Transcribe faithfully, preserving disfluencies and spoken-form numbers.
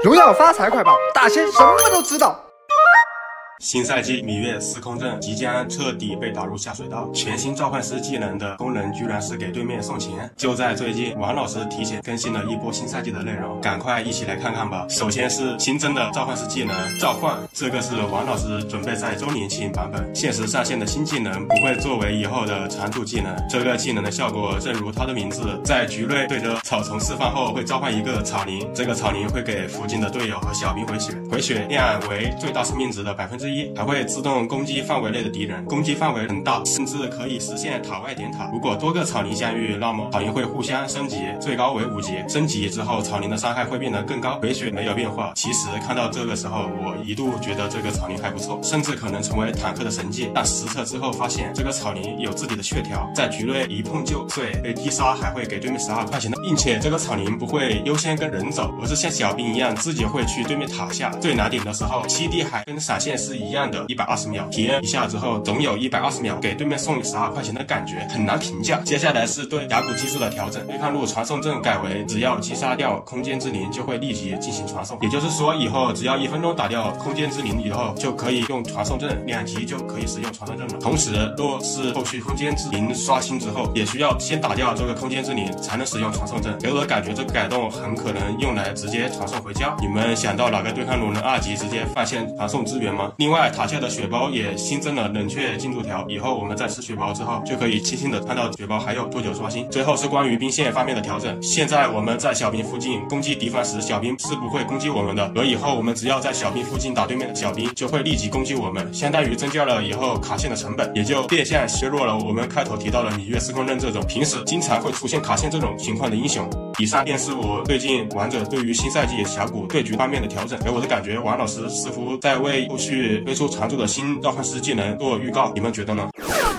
荣耀发财快报，大仙什么都知道。 新赛季芈月司空阵即将彻底被打入下水道，全新召唤师技能的功能居然是给对面送钱。就在最近，王老师提前更新了一波新赛季的内容，赶快一起来看看吧。首先是新增的召唤师技能召唤，这个是王老师准备在周年庆版本限时上线的新技能，不会作为以后的常驻技能。这个技能的效果正如它的名字，在局内对着草丛释放后会召唤一个草灵，这个草灵会给附近的队友和小兵回血，回血量为最大生命值的百分之一。 还会自动攻击范围内的敌人，攻击范围很大，甚至可以实现塔外点塔。如果多个草灵相遇，那么草灵会互相升级，最高为五级。升级之后，草灵的伤害会变得更高，回血没有变化。其实看到这个时候，我一度觉得这个草灵还不错，甚至可能成为坦克的神技。但实测之后发现，这个草灵有自己的血条，在局内一碰就碎，被击杀还会给对面十二块钱的，并且这个草灵不会优先跟人走，而是像小兵一样自己会去对面塔下。最难顶的时候，七弟还跟闪现是一样的。 一百二十秒体验一下之后，总有一百二十秒给对面送十二块钱的感觉，很难评价。接下来是对峡谷机制的调整，对抗路传送阵改为只要击杀掉空间之灵就会立即进行传送，也就是说以后只要一分钟打掉空间之灵以后，就可以用传送阵，两级就可以使用传送阵了。同时，若是后续空间之灵刷新之后，也需要先打掉这个空间之灵才能使用传送阵。给我感觉这个改动很可能用来直接传送回家。你们想到哪个对抗路能二级直接放线传送资源吗？另外塔下的血包也新增了冷却进度条，以后我们在吃血包之后，就可以清晰的看到血包还有多久刷新。最后是关于兵线方面的调整，现在我们在小兵附近攻击敌方时，小兵是不会攻击我们的，而以后我们只要在小兵附近打对面的小兵，就会立即攻击我们，相当于增加了以后卡线的成本，也就变相削弱了我们开头提到的芈月司空刃这种平时经常会出现卡线这种情况的英雄。以上便是我最近王者对于新赛季峡谷对局方面的调整，给我的感觉，王老师似乎在为后续推出常驻的新召唤师技能做预告，你们觉得呢？